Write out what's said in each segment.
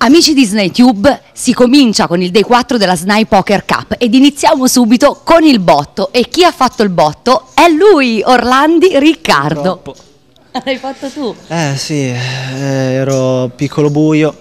Amici di SnaiTube, si comincia con il Day 4 della Snai Poker Cup ed iniziamo subito con il botto. E chi ha fatto il botto è lui, Orlandi Riccardo. Troppo. L'hai fatto tu? Sì, ero piccolo buio,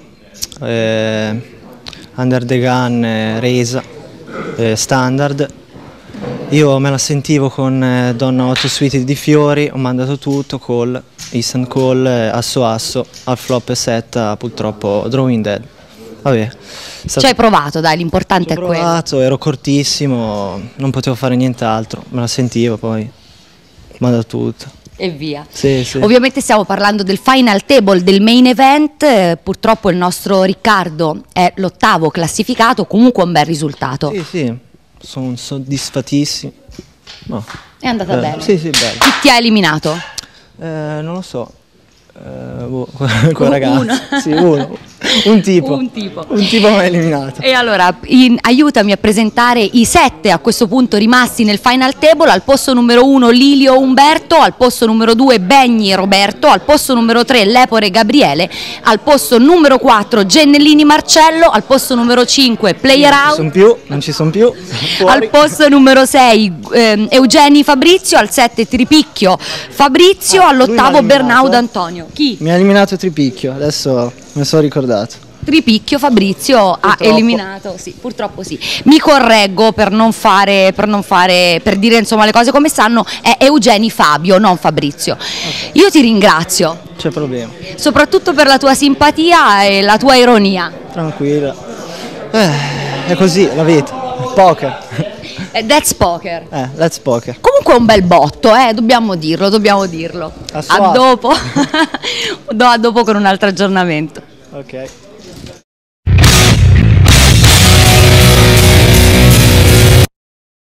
under the gun, resa, standard. Io me la sentivo con donna 8 suite di fiori, ho mandato tutto, call, instant call, asso asso, al flop e setta, purtroppo drawing dead. Vabbè. Ci hai provato, dai, l'importante è quello. Ho provato, ero cortissimo, non potevo fare nient'altro, me la sentivo poi, ho mandato tutto. E via. Sì, sì. Ovviamente stiamo parlando del final table del main event, purtroppo il nostro Riccardo è l'8º classificato, comunque un bel risultato. Sì, sì, sono soddisfatissimo. No. È andata bene. Sì, sì, bello. Chi ti ha eliminato? Non lo so. Quel ragazzo. Uno. Sì, uno. Un tipo. Un tipo. Un tipo mi ha eliminato. E allora, aiutami a presentare i 7 a questo punto rimasti nel final table. Al posto numero 1 Lilio Umberto, al posto numero 2 Begni Roberto, al posto numero 3 Lepore Gabriele, al posto numero 4 Gennellini Marcello, al posto numero 5 Player Out, Non ci sono più. al posto numero 6 Eugeni Fabrizio, al 7 Tripicchio Fabrizio, lui mi ha all'8º eliminato. Bernaudo Antonio. Chi? Mi ha eliminato Tripicchio, adesso me ne sono ricordato. Tripicchio Fabrizio ha eliminato, sì, purtroppo sì. Mi correggo per dire insomma le cose come stanno, è Eugeni Fabio, non Fabrizio. Io ti ringrazio, C'è problema. soprattutto per la tua simpatia e la tua ironia. Tranquilla. È così la vita. Poker. That's poker. Let's poker. Comunque è un bel botto, dobbiamo dirlo. A dopo. A dopo con un altro aggiornamento. Ok.